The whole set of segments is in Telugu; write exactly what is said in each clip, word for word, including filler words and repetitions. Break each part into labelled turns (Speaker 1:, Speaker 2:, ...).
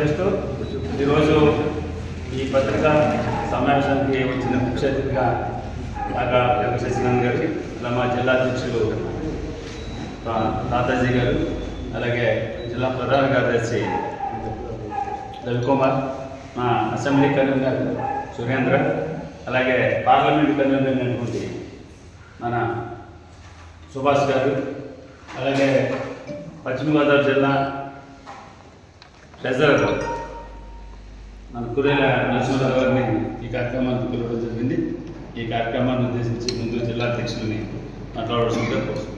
Speaker 1: తెలియజేస్తూ ఈరోజు ఈ పత్రికా సమావేశానికి వచ్చిన ముఖ్య అతిథిగా కాకా శశికాంత్ గారు, ఇలా మా జిల్లా అధ్యక్షులు తాతాజీ గారు, అలాగే జిల్లా ప్రధాన కార్యదర్శి రవికుమార్, మా అసెంబ్లీ కన్వీనర్ సురేంద్ర, అలాగే పార్లమెంట్ కన్వీనర్ అయినటువంటి మన సుభాష్ గారు, అలాగే పశ్చిమ గోదావరి జిల్లా ట్రెజరర్ మన కురేల నరసింహరావు గారిని ఈ కార్యక్రమాన్ని పిలవడం జరిగింది. ఈ కార్యక్రమాన్ని ఉద్దేశించి ముందు జిల్లా అధ్యక్షులని మాట్లాడవలసిందిగా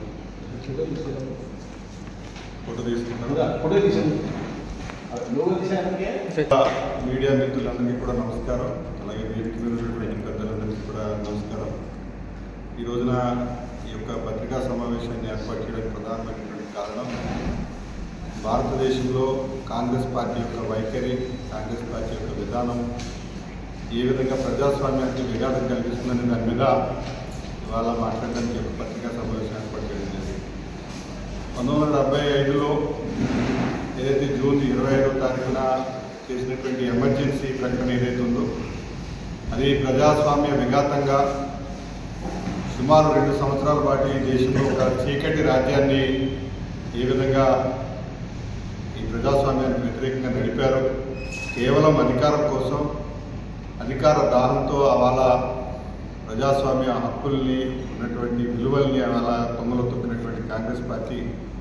Speaker 2: మీడియా మిత్రులందరికీ కూడా నమస్కారం. అలాగే వేదిక మీద ఉన్నటువంటి పెద్దలందరికీ కూడా నమస్కారం. ఈ రోజున ఈ యొక్క పత్రికా సమావేశాన్ని ఏర్పాటు చేయడానికి ప్రధానమైనటువంటి కారణం భారతదేశంలో కాంగ్రెస్ పార్టీ యొక్క వైఖరి, కాంగ్రెస్ పార్టీ యొక్క విధానం ఏ విధంగా ప్రజాస్వామ్యానికి విఘాతం కలిగిస్తుందనే దాని మీద ఇవాళ మాట్లాడడానికి ఒక పత్రికా సమావేశం ఏర్పాటు చేయడం జరిగింది. పంతొమ్మిది వందల డెబ్బై ఐదులో ఏదైతే జూన్ ఇరవై ఐదో తారీఖున చేసినటువంటి ఎమర్జెన్సీ ప్రకటన ఏదైతే ఉందో అది ప్రజాస్వామ్య విఘాతంగా సుమారు రెండు సంవత్సరాల పాటు ఈ దేశంలో ఒక చీకటి రాజ్యాన్ని ఏ విధంగా ఈ ప్రజాస్వామ్యానికి వ్యతిరేకంగా నడిపారు. కేవలం అధికారం కోసం, అధికార దాహంతో అవాళ ప్రజాస్వామ్య హక్కుల్ని, ఉన్నటువంటి విలువల్ని అవాళ తొంగలో తొక్కినటువంటి కాంగ్రెస్ పార్టీ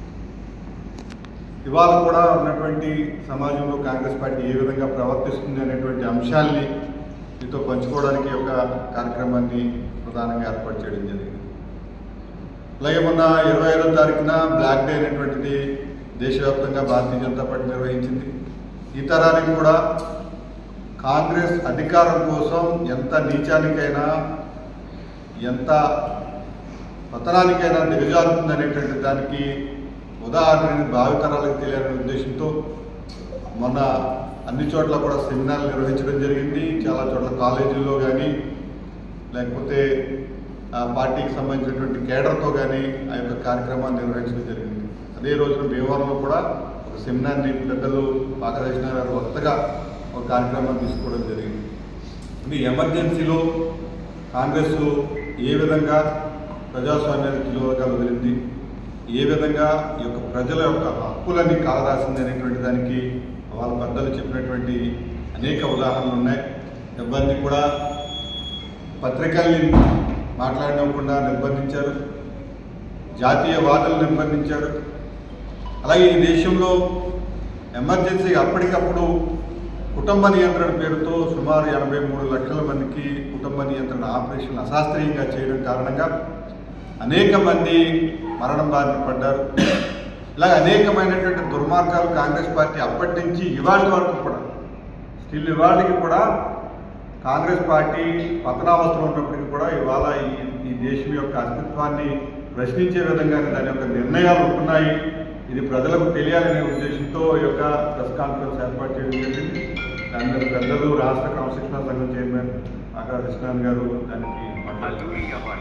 Speaker 2: ఇవాళ కూడా ఉన్నటువంటి సమాజంలో కాంగ్రెస్ పార్టీ ఏ విధంగా ప్రవర్తిస్తుంది అనేటువంటి అంశాల్ని మీతో పంచుకోవడానికి ఒక కార్యక్రమాన్ని ప్రధానంగా ఏర్పాటు చేయడం జరిగింది. అలాగే మొన్న ఇరవై ఐదో తారీఖున బ్లాక్ డే అనేటువంటిది దేశవ్యాప్తంగా భారతీయ జనతా పార్టీ నిర్వహించింది. ఈ తరానికి కూడా కాంగ్రెస్ అధికారం కోసం ఎంత నీచానికైనా, ఎంత పతనానికైనా దిగజారుతుంది అనేటువంటి దానికి ఉదాహరణని భావితరాలకు తెలియాలనే ఉద్దేశంతో మొన్న అన్ని చోట్ల కూడా సెమినార్లు నిర్వహించడం జరిగింది. చాలా చోట్ల కాలేజీల్లో కానీ లేకపోతే పార్టీకి సంబంధించినటువంటి కేడర్తో కానీ ఆ యొక్క కార్యక్రమాన్ని నిర్వహించడం జరిగింది. అదే రోజున భీమవరంలో కూడా ఒక సెమినార్ని పెద్దలు పాకదర్శన గారు వక్తగా ఒక కార్యక్రమాన్ని తీసుకోవడం జరిగింది. ఇది ఎమర్జెన్సీలో కాంగ్రెస్ ఏ విధంగా ప్రజాస్వామ్యానికి విలువగా వదిలింది, ఏ విధంగా ఈ యొక్క ప్రజల యొక్క హక్కులన్నీ కాలరాసింది అనేటువంటి దానికి వాళ్ళ పెద్దలు చెప్పినటువంటి అనేక ఉదాహరణలు ఉన్నాయి. ఇబ్బంది కూడా పత్రికల్ని మాట్లాడకుండా నిర్బంధించారు, జాతీయవాదులు నిర్బంధించారు. అలాగే ఈ దేశంలో ఎమర్జెన్సీ అప్పటికప్పుడు కుటుంబ నియంత్రణ పేరుతో సుమారు ఎనభై మూడు లక్షల మందికి కుటుంబ నియంత్రణ ఆపరేషన్ అశాస్త్రీయంగా చేయడం కారణంగా అనేక మంది మరణం బారిన పడ్డారు. ఇలాగ అనేకమైనటువంటి దుర్మార్గాలు కాంగ్రెస్ పార్టీ అప్పటి నుంచి ఇవాళ వరకు కూడా స్టిల్ ఇవాళకి కూడా కాంగ్రెస్ పార్టీ పతనావస్థలో ఉన్నప్పటికీ కూడా ఇవాళ ఈ ఈ దేశం యొక్క అస్తిత్వాన్ని ప్రశ్నించే విధంగా దాని యొక్క నిర్ణయాలు ఉంటున్నాయి. ఇది ప్రజలకు తెలియాలనే ఉద్దేశంతో ఈ యొక్క ప్రెస్ కాన్ఫరెన్స్ ఏర్పాటు చేయడం జరిగింది. దాని మీద పెద్దలు రాష్ట్ర క్రమశిక్షణ సంఘం చైర్మన్ కాకా కృష్ణన్ గారు దానికి మాట్లాడుతున్నారు.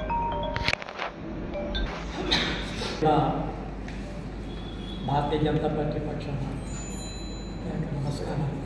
Speaker 3: భారతీయ జనతా పార్టీ పక్షాన నమస్కారం.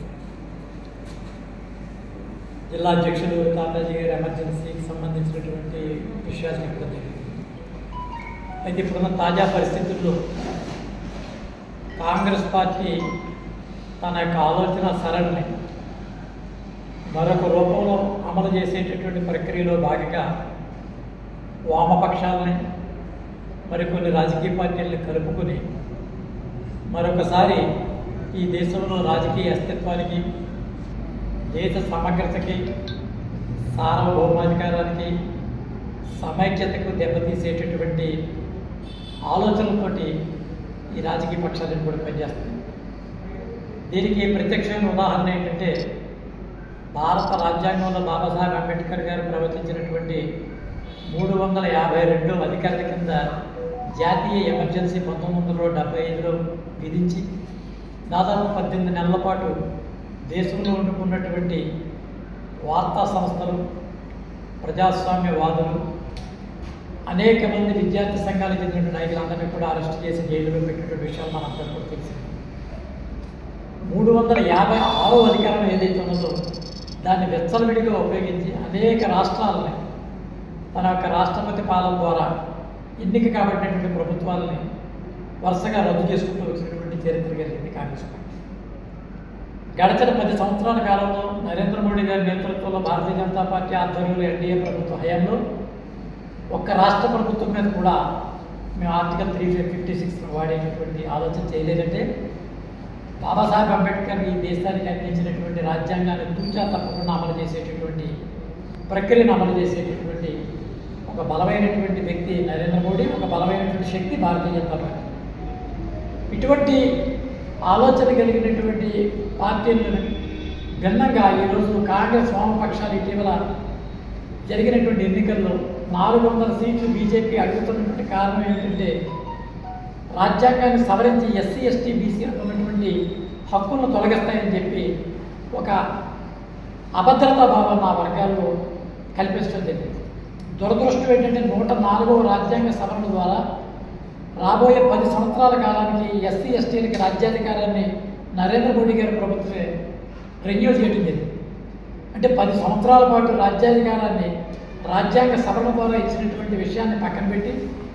Speaker 3: జిల్లా అధ్యక్షులు తాతాజీ గారి ఎమర్జెన్సీకి సంబంధించినటువంటి విషయాలు చెప్పడం జరిగింది. అయితే ఇప్పుడున్న తాజా పరిస్థితుల్లో కాంగ్రెస్ పార్టీ తన యొక్క ఆలోచన సరళిని మరొక రూపంలో అమలు చేసేటటువంటి ప్రక్రియలో భాగంగా వామపక్షాలని మరికొన్ని రాజకీయ పార్టీలను కలుపుకొని మరొకసారి ఈ దేశంలో రాజకీయ అస్తిత్వానికి, దేశ సమగ్రతకి, సార్వభౌమాధికారానికి, సమైక్యతకు దెబ్బతీసేటటువంటి ఆలోచనలతోటి ఈ రాజకీయ పక్షాలను కూడా పనిచేస్తుంది. దీనికి ప్రత్యక్షమైన ఉదాహరణ ఏంటంటే భారత రాజ్యాంగంలో బాబాసాహెబ్ అంబేద్కర్ గారు ప్రవచించినటువంటి మూడు వందల యాభై రెండు అధికారుల కింద జాతీయ ఎమర్జెన్సీ పంతొమ్మిది వందల డెబ్బై ఐదులో విధించి దాదాపు పద్దెనిమిది నెలల పాటు దేశంలో ఉంటున్నటువంటి వార్తా సంస్థలు, ప్రజాస్వామ్యవాదులు, అనేక మంది విద్యార్థి సంఘాలకు చెందిన నాయకులందరినీ కూడా అరెస్ట్ చేసి జైలులో పెట్టినటువంటి విషయాలు మనందరికీ కూడా తెలిసింది. మూడు వందల యాభై ఆరో అధికారం ఏదైతే ఉన్నదో దాన్ని వెచ్చలవిడిగా ఉపయోగించి అనేక రాష్ట్రాలని తన యొక్క రాష్ట్రపతి పాలన ద్వారా ఎన్నిక కాబట్టినటువంటి ప్రభుత్వాలని వరుసగా రద్దు చేసుకుంటూ వచ్చినటువంటి చరిత్ర కలిగింది కాంగ్రెస్ పార్టీ. గడిచిన పది సంవత్సరాల కాలంలో నరేంద్ర మోడీ గారి నేతృత్వంలో భారతీయ జనతా పార్టీ ఆధ్వర్యంలో ఎన్డీఏ ప్రభుత్వ హయాంలో ఒక్క రాష్ట్ర ప్రభుత్వం మీద కూడా మేము ఆర్టికల్ త్రీ ఫిఫ్టీ సిక్స్ వాడేటటువంటి ఆలోచన చేయలేదంటే బాబాసాహెబ్ అంబేద్కర్ ఈ దేశానికి అందించినటువంటి రాజ్యాంగాన్ని తూచా తప్పకుండా అమలు చేసేటటువంటి ప్రక్రియను అమలు చేసేటటువంటి ఒక బలమైనటువంటి వ్యక్తి నరేంద్ర మోడీ, ఒక బలమైనటువంటి శక్తి భారతీయ జనతా పార్టీ. ఇటువంటి ఆలోచన కలిగినటువంటి పార్టీలను భిన్నంగా ఈరోజు కాంగ్రెస్ వామపక్షాలు ఇటీవల జరిగినటువంటి ఎన్నికల్లో నాలుగు వందల సీట్లు బీజేపీ అడుగుతున్నటువంటి కారణం ఏంటంటే రాజ్యాంగాన్ని సవరించి ఎస్సీ ఎస్టీ బీసీ ఉన్నటువంటి హక్కులను తొలగిస్తాయని చెప్పి ఒక అభద్రతా భావాన్ని ఆ వర్గాల్లో కల్పించడం జరిగింది. దురదృష్టం ఏంటంటే నూట నాలుగవ రాజ్యాంగ సవరణ ద్వారా రాబోయే పది సంవత్సరాల కాలానికి ఎస్సీ ఎస్టీలకి రాజ్యాధికారాన్ని నరేంద్ర మోడీ గారి ప్రభుత్వమే రెన్యూ చేయడం జరిగింది. అంటే పది సంవత్సరాల పాటు రాజ్యాధికారాన్ని రాజ్యాంగ సవరణ ద్వారా ఇచ్చినటువంటి విషయాన్ని పక్కన పెట్టి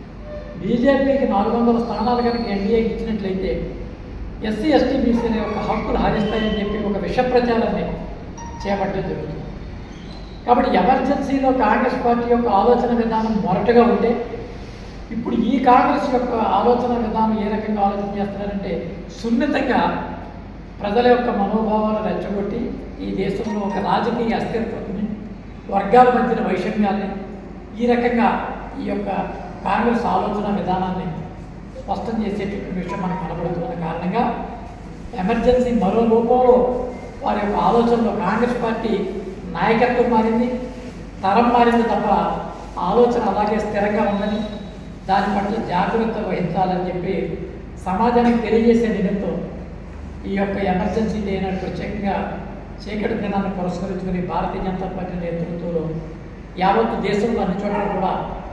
Speaker 3: బీజేపీకి నాలుగు వందల స్థానాలు కనుక ఎన్డీఏకి ఇచ్చినట్లయితే ఎస్సీ ఎస్టీ బీసీల యొక్క హక్కులు హరిస్తాయని చెప్పి ఒక విష ప్రచారాన్ని చేపట్టడం జరుగుతుంది. కాబట్టి ఎమర్జెన్సీలో కాంగ్రెస్ పార్టీ యొక్క ఆలోచన విధానం మొరటుగా ఉంటే ఇప్పుడు ఈ కాంగ్రెస్ యొక్క ఆలోచన విధానం ఏ రకంగా ఆలోచన చేస్తున్నారంటే సున్నితంగా ప్రజల యొక్క మనోభావాలు రెచ్చగొట్టి ఈ దేశంలో ఒక రాజకీయ అస్థిరతని, వర్గాల మధ్యన వైషమ్యాన్ని ఈ రకంగా ఈ యొక్క కాంగ్రెస్ ఆలోచన విధానాన్ని స్పష్టం చేసేటటువంటి విషయం మనకు కనబడుతున్న కారణంగా ఎమర్జెన్సీ మరో రూపంలో వారి యొక్క ఆలోచనలో కాంగ్రెస్ పార్టీ నాయకత్వం మారింది, తరం మారింది తప్ప ఆలోచన అలాగే స్థిరంగా ఉందని దాని పట్ల జాగ్రత్త వహించాలని చెప్పి సమాజానికి తెలియజేసే నిమిత్తం ఈ యొక్క ఎమర్జెన్సీ డే నాడు ప్రత్యేకంగా చీకటి దినాన్ని పురస్కరించుకుని భారతీయ జనతా పార్టీ నేతృత్వంలో యావత్తు దేశంలో అన్ని చోట్ల కూడా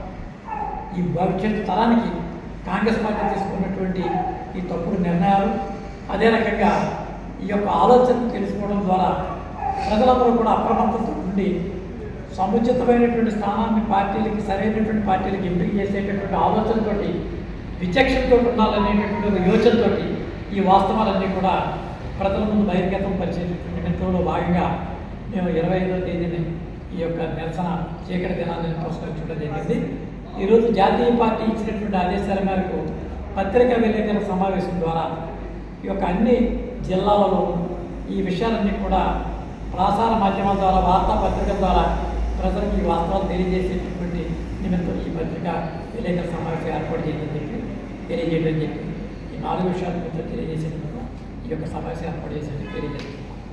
Speaker 3: ఈ భవిష్యత్తు తరానికి కాంగ్రెస్ పార్టీ తీసుకున్నటువంటి ఈ తప్పుడు నిర్ణయాలు, అదే రకంగా ఈ యొక్క ఆలోచన తెలుసుకోవడం ద్వారా ప్రజలందరూ కూడా అప్రమత్తతో ఉండి సముచితమైనటువంటి స్థానాన్ని పార్టీలకి, సరైనటువంటి పార్టీలకి ఎంపిక చేసేటటువంటి ఆలోచనతోటి, విచక్షణతో ఉండాలనేటటువంటి యోచనతో ఈ వాస్తవాలన్నీ కూడా ప్రజల ముందు బహిర్గతం పరిచేటటువంటి నిమిత్తంలో భాగంగా మేము ఇరవై ఐదవ తేదీని ఈ యొక్క నిరసన చీకటి దినాన్ని పురస్కరించడం జరిగింది. ఈరోజు జాతీయ పార్టీ ఇచ్చినటువంటి ఆదేశాల మేరకు పత్రికా విలేకరుల సమావేశం ద్వారా ఈ యొక్క అన్ని జిల్లాలలో ఈ విషయాలన్నీ కూడా ప్రసార మాధ్యమాల ద్వారా, వార్తాపత్రికల ద్వారా ప్రజలకు ఈ వాస్తవాలు తెలియజేసేటటువంటి నిమిత్తం ఈ పత్రిక విలేకరుల సమావేశం ఏర్పాటు చేయడం చెప్పి తెలియజేయడం చెప్పి ఈ నాలుగు విషయాల గురించి తెలియజేసే నిమిత్తం ఈ యొక్క సమావేశం ఏర్పాటు చేసేది తెలియజేస్తుంది.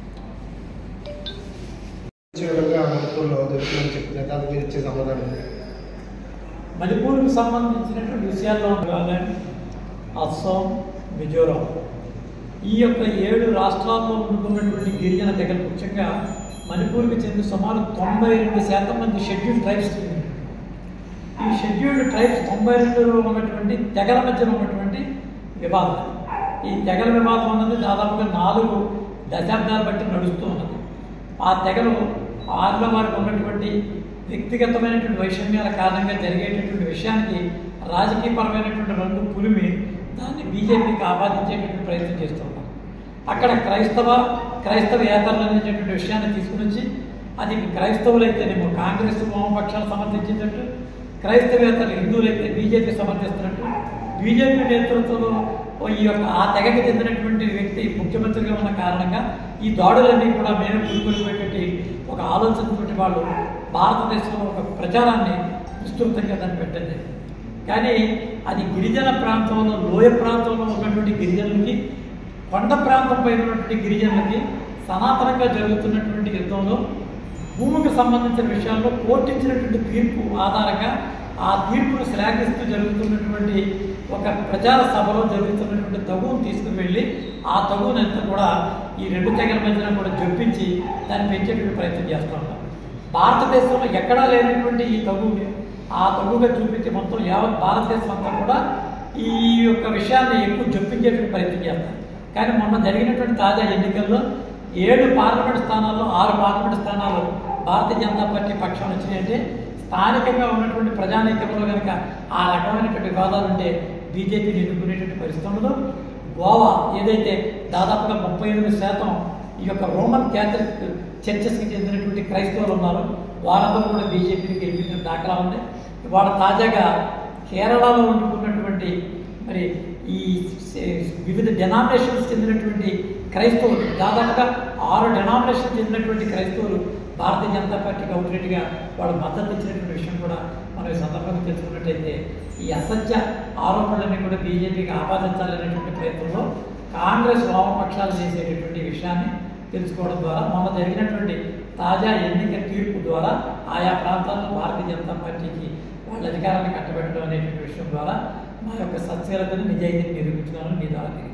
Speaker 3: మణిపూర్కి సంబంధించినటువంటి విషయాల్లో నాగాలాండ్, అస్సాం, మిజోరాం ఈ యొక్క ఏడు రాష్ట్రాల్లో ఉంటున్నటువంటి గిరిజన తెగలు, ముఖ్యంగా మణిపూర్కి చెందిన సుమారు తొంభై రెండు శాతం మంది షెడ్యూల్డ్ ట్రైబ్స్. ఈ షెడ్యూల్డ్ ట్రైబ్స్ తొంభై రెండులో ఉన్నటువంటి తెగల మధ్యన ఉన్నటువంటి వివాదం. ఈ తెగల వివాదం అన్నది దాదాపుగా నాలుగు దశాబ్దాలు బట్టి నడుస్తూ ఉన్నది. ఆ తెగలు ఆరులో వారికి ఉన్నటువంటి వ్యక్తిగతమైనటువంటి వైషమ్యాల కారణంగా జరిగేటటువంటి విషయానికి రాజకీయపరమైనటువంటి రంగు పులిమి దాన్ని బీజేపీకి ఆపాదించేటటువంటి ప్రయత్నం చేస్తూ ఉన్నారు. అక్కడ క్రైస్తవ క్రైస్తవేతరులు అనేటటువంటి విషయాన్ని తీసుకుని వచ్చి అది క్రైస్తవులైతేనేమో కాంగ్రెస్ వామపక్షాలు సమర్థించేటట్టు, క్రైస్తవేతరులు హిందువులైతే బీజేపీ సమర్థిస్తున్నట్టు, బీజేపీ నేతృత్వంలో ఈ యొక్క ఆ తెగకి చెందినటువంటి వ్యక్తి ముఖ్యమంత్రిగా ఉన్న కారణంగా ఈ దాడులన్నీ కూడా మేము పురుగొలిపోయేటువంటి ఒక ఆలోచనతోటి వాళ్ళు భారతదేశంలో ఒక ప్రచారాన్ని విస్తృతంగా దాన్ని పెట్టండి. కానీ అది గిరిజన ప్రాంతంలో, లోయ ప్రాంతంలో ఉన్నటువంటి గిరిజనులకి, కొండ ప్రాంతంపై ఉన్నటువంటి గిరిజనులకి సనాతనంగా జరుగుతున్నటువంటి యుద్ధంలో భూమికి సంబంధించిన విషయాల్లో కోర్టు ఇచ్చినటువంటి తీర్పు ఆధారంగా ఆ తీర్పును శ్లాఘిస్తూ జరుగుతున్నటువంటి ఒక ప్రచార సభలో జరుగుతున్నటువంటి తగువును తీసుకుని వెళ్ళి ఆ తగువునంతా కూడా ఈ రెండు తెగల మధ్యన కూడా జొప్పించి దాన్ని పెంచేటువంటి ప్రయత్నం చేస్తూ ఉంటాం. భారతదేశంలో ఎక్కడా లేనటువంటి ఈ తగువుని ఆ తగువుగా చూపించి మొత్తం యావత్ భారతదేశం అంతా కూడా ఈ యొక్క విషయాన్ని ఎక్కువ జొప్పించేటువంటి ప్రయత్నం చేస్తారు. కానీ మొన్న జరిగినటువంటి తాజా ఎన్నికల్లో ఏడు పార్లమెంట్ స్థానాల్లో ఆరు పార్లమెంట్ స్థానాలు భారతీయ జనతా పార్టీ పక్షాన వచ్చినాయంటే స్థానికంగా ఉన్నటువంటి ప్రజానీకంలో కనుక ఆ రకమైనటువంటి వివాదాలు ఉంటే బీజేపీని ఎన్నుకునేటువంటి పరిస్థితి ఉండదు. గోవా ఏదైతే దాదాపుగా ముప్పై ఎనిమిది శాతం ఈ యొక్క రోమన్ క్యాథలిక్ చర్చెస్కి చెందినటువంటి క్రైస్తవులు ఉన్నారు, వారందరూ కూడా బీజేపీకి గెలిపించిన దాఖలా ఉంది. ఇవాళ తాజాగా కేరళలో ఉంటున్నటువంటి మరి ఈ వివిధ డెనామినేషన్స్ చెందినటువంటి క్రైస్తవులు దాదాపుగా ఆరు డెనామినేషన్ చెందినటువంటి క్రైస్తవులు భారతీయ జనతా పార్టీకి అవుట్లెట్గా వాళ్ళు మద్దతు ఇచ్చినటువంటి విషయం కూడా మనం ఈ సందర్భంగా తెలుసుకున్నట్టయితే ఈ అసత్య ఆరోపణలన్నీ కూడా బీజేపీకి ఆపాదించాలనేటువంటి ప్రయత్నంలో కాంగ్రెస్ వామపక్షాలు చేసేటటువంటి విషయాన్ని తెలుసుకోవడం ద్వారా మొన్న జరిగినటువంటి తాజా ఎన్నిక తీర్పు ద్వారా ఆయా ప్రాంతాల్లో భారతీయ జనతా పార్టీకి వాళ్ళ అధికారాన్ని కట్టబెట్టడం అనేటువంటి విషయం ద్వారా మా యొక్క సత్శీలతను నిజాయితీని నిరూపించడం మీ ద్వారా